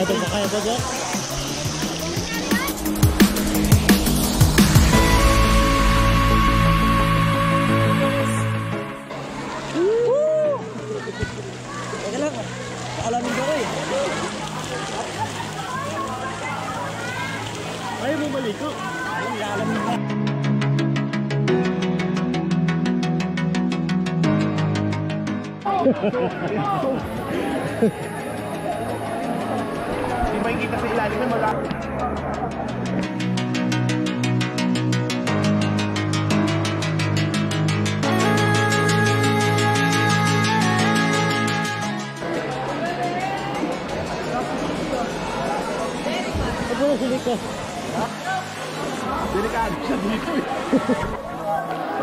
Ito ba kaya ba dyan? Teka lang, alamin ko eh. Ayaw mo maliko? Alamin ko. Hindi ba yung kita sa ilalim na malaki? Ano na sili ko? Delikado siya dito eh.